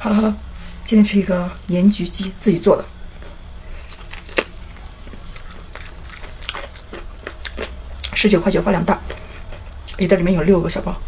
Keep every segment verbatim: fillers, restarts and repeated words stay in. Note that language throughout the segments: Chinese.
好了好了，今天吃一个盐焗鸡，自己做的。十九块九发两袋，一袋里面有六个小包。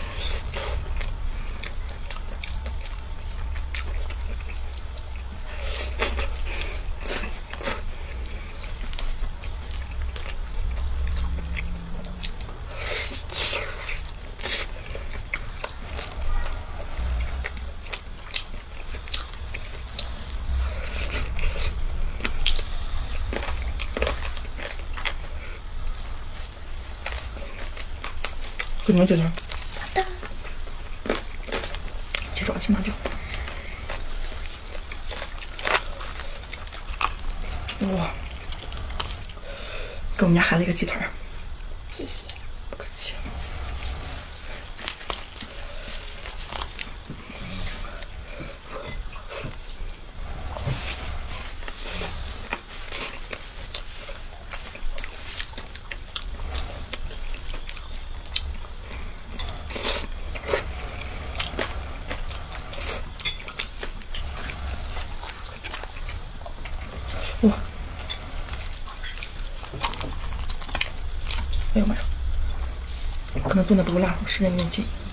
给你们姐姐。好的。鸡爪起码就。哇！给我们家孩子一个鸡腿儿。 谢谢。 不客气。哇！没有没有，可能炖的不够辣，时间有点紧。